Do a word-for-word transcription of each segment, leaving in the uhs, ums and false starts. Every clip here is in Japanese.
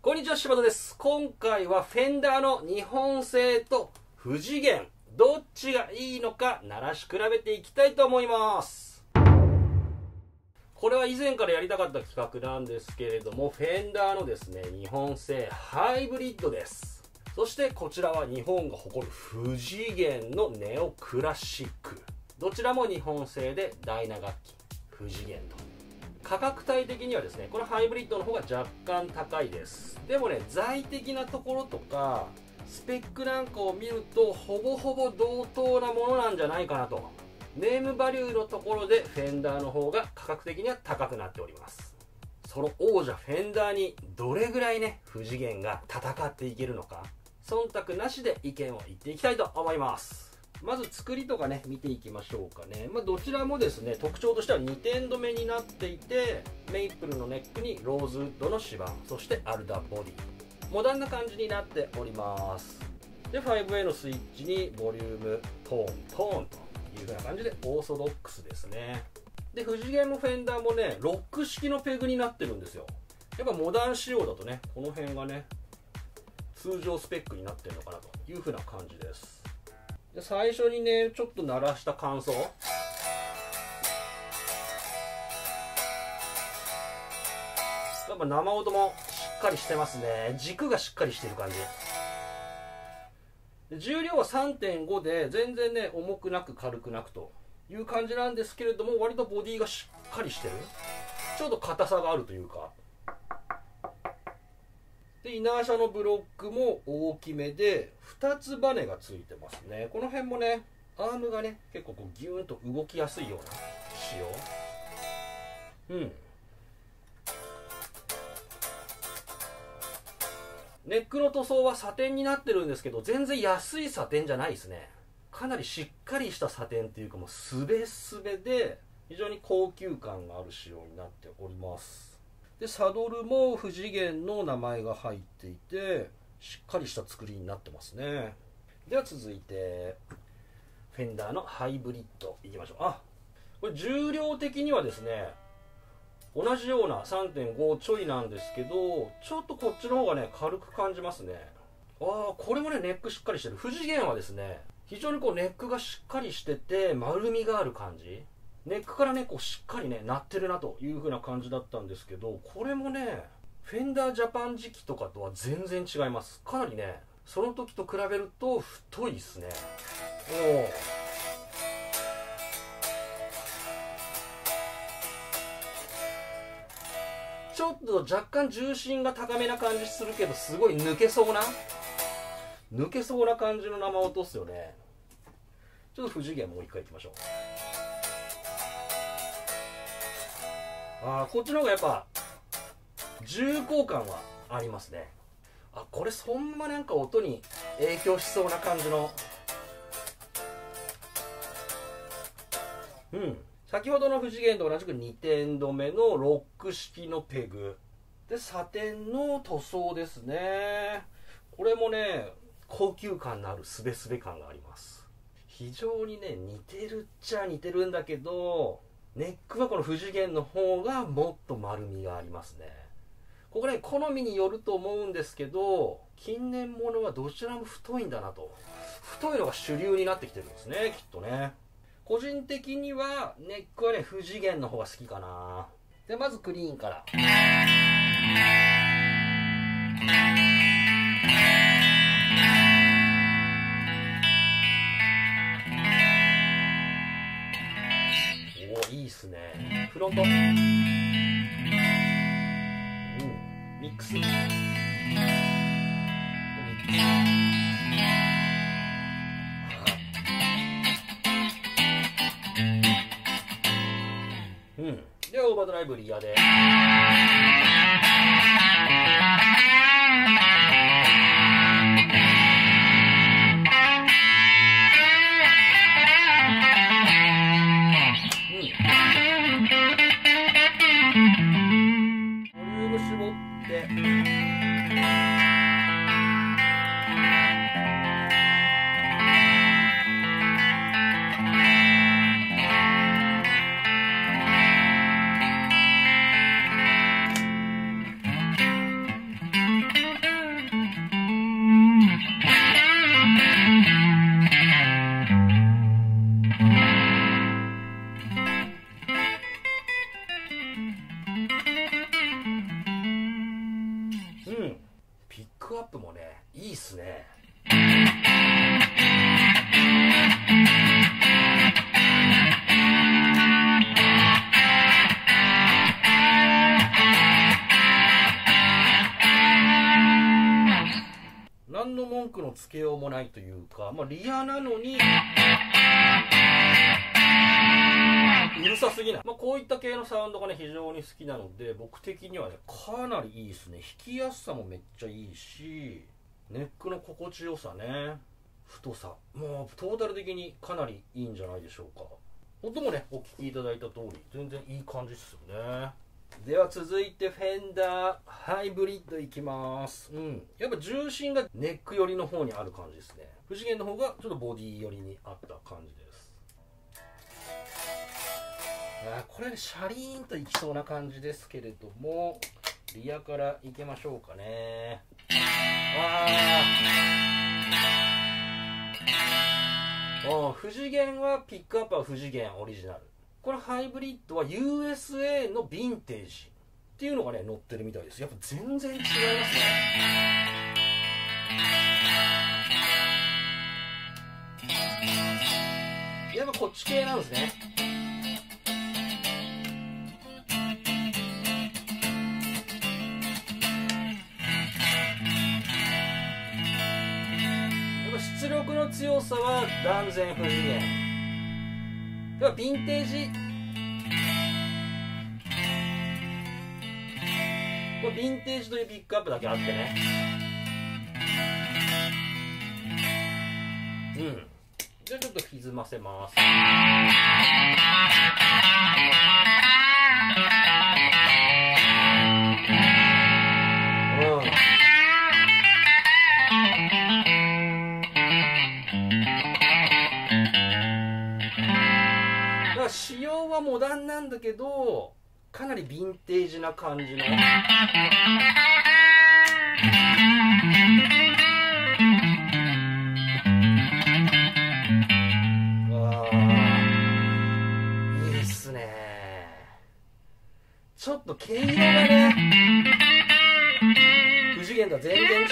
こんにちは、柴田です。今回はフェンダーの日本製と富士源、どっちがいいのか鳴らし比べていきたいと思います。これは以前からやりたかった企画なんですけれども、フェンダーのですね、日本製ハイブリッドです。そしてこちらは日本が誇る富士源のネオクラシック。どちらも日本製でダイナ楽器、富士源と。価格帯的にはですね、このハイブリッドの方が若干高いです。でもね、材的なところとかスペックなんかを見るとほぼほぼ同等なものなんじゃないかなと。ネームバリューのところでフェンダーの方が価格的には高くなっております。その王者フェンダーにどれぐらいね、富士源が戦っていけるのか、忖度なしで意見を言っていきたいと思います。まず作りとかね、見ていきましょうかね。まあ、どちらもですね、特徴としてはにてん止めになっていて、メイプルのネックにローズウッドの指板、そしてアルダボディ、モダンな感じになっております。で ファイブエー のスイッチにボリューム、トーントーンという風な感じでオーソドックスですね。で富士源もフェンダーもね、ロック式のペグになってるんですよ。やっぱモダン仕様だとね、この辺がね通常スペックになってるのかなという風な感じです。で最初にね、ちょっと鳴らした感想、やっぱ生音もしっかりしてますね。軸がしっかりしてる感じで、重量は さんてんご で全然ね、重くなく軽くなくという感じなんですけれども、割とボディがしっかりしてる、ちょっと硬さがあるというか。でイナーシャのブロックも大きめでふたつバネがついてますね。この辺もね、アームがね結構こうギューンと動きやすいような仕様。うんネックの塗装はサテンになってるんですけど、全然安いサテンじゃないですね。かなりしっかりしたサテンっていうか、もうスベスベで非常に高級感がある仕様になっております。でサドルも富士源の名前が入っていて、しっかりした作りになってますね。では続いてフェンダーのハイブリッドいきましょう。あ、これ重量的にはですね、同じような さんてんご ちょいなんですけど、ちょっとこっちの方がね軽く感じますね。ああ、これもねネックしっかりしてる。富士源はですね、非常にこうネックがしっかりしてて丸みがある感じ、ネックからねこうしっかりね鳴ってるなという風な感じだったんですけど、これもねフェンダージャパン時期とかとは全然違います。かなりねその時と比べると太いですね。おちょっと若干重心が高めな感じするけど、すごい抜けそうな抜けそうな感じの生音っすよね。ちょっと富士源もう一回いきましょう。あー、こっちの方がやっぱ重厚感はありますね。あ、これそんななんか音に影響しそうな感じの。うん先ほどの富士源と同じくにてん止めのロック式のペグでサテンの塗装ですね。これもね高級感のあるスベスベ感があります。非常にね似てるっちゃ似てるんだけど、ネックはこの富士源の方がもっと丸みがありますね。ここね好みによると思うんですけど、近年ものはどちらも太いんだなと。太いのが主流になってきてるんですね、きっとね。個人的にはネックはね富士源の方が好きかな。でまずクリーンから。おお、いいっすね。フロント、うん、ミックス、うん、でオーバードライブリアで、 うんピックアップもねいいっすね。何の文句のつけようもないというか、まあ、リアなのにうるさすぎない、まあ、こういった系のサウンドがね非常に好きなので、僕的にはねかなりいいですね。弾きやすさもめっちゃいいし、ネックの心地よさね、太さ、もうトータル的にかなりいいんじゃないでしょうか。音もねお聞きいただいた通り全然いい感じですよね。では続いてフェンダーハイブリッドいきます。うん、やっぱ重心がネック寄りの方にある感じですね。不次元の方がちょっとボディ寄りにあった感じです。あこれねシャリーンといきそうな感じですけれども、リアからいきましょうかね。ああ不次元はピックアップは不次元オリジナル、これハイブリッドは ユーエスエー のヴィンテージっていうのがね載ってるみたいです。やっぱ全然違いますね。やっぱこっち系なんですね。やっぱ出力の強さは断然不次元。ではヴィンテージ、これヴィンテージというピックアップだけあってね、うんじゃあちょっと歪ませます。仕様はモダンなんだけどかなりヴィンテージな感じのわーいいっすね。ちょっと毛色がね不次元とは全然違う。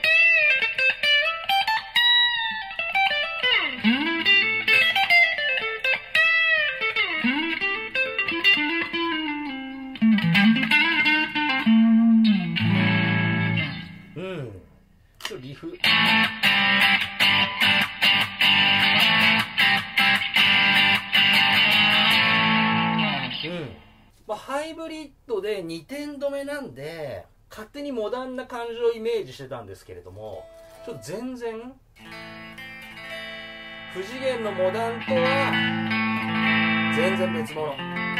リフうんまあ、ハイブリッドでにてん止めなんで勝手にモダンな感じをイメージしてたんですけれども、ちょっと全然不次元のモダンとは全然別物。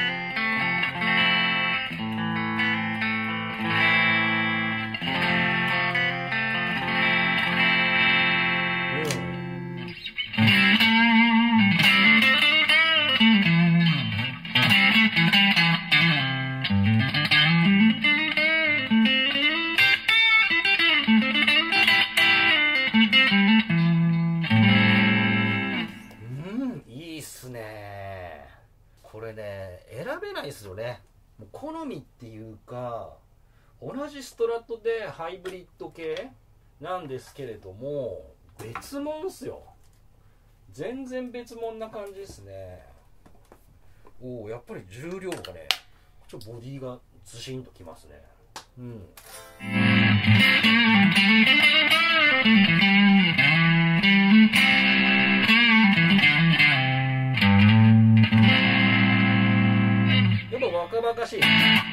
これね選べないですよね。もう好みっていうか同じストラトでハイブリッド系なんですけれども別物っすよ。全然別物な感じですね。おおやっぱり重量がねちょっとボディがズシンときますね。うん若々しい。うん、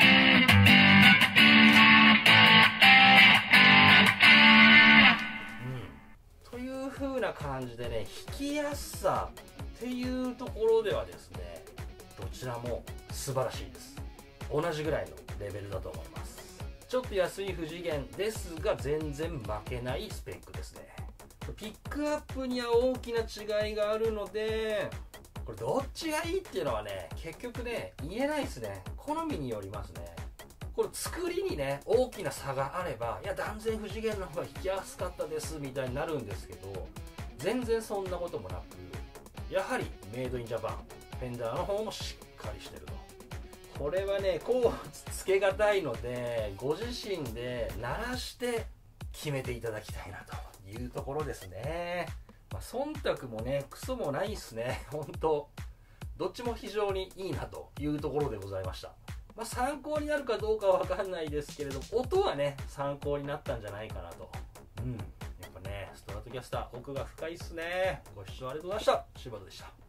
という風な感じでね弾きやすさっていうところではですねどちらも素晴らしいです。同じぐらいのレベルだと思います。ちょっと安い不次元ですが全然負けないスペックですね。ピックアップには大きな違いがあるのでこれどっちがいいっていうのはね結局ね言えないですね。好みによりますね。これ作りにね大きな差があればいや断然不次元の方が弾きやすかったですみたいになるんですけど、全然そんなこともなくやはりメイドインジャパンフェンダーの方もしっかりしてると。 これはねこうつけがたいのでご自身で鳴らして決めていただきたいなというところですね。まあ、忖度もねクソもないっすね。本当どっちも非常にいいなというところでございました。まあ、参考になるかどうかは分かんないですけれども、音はね参考になったんじゃないかなと。うん、やっぱねストラトキャスター奥が深いっすね。ご視聴ありがとうございました。柴田でした。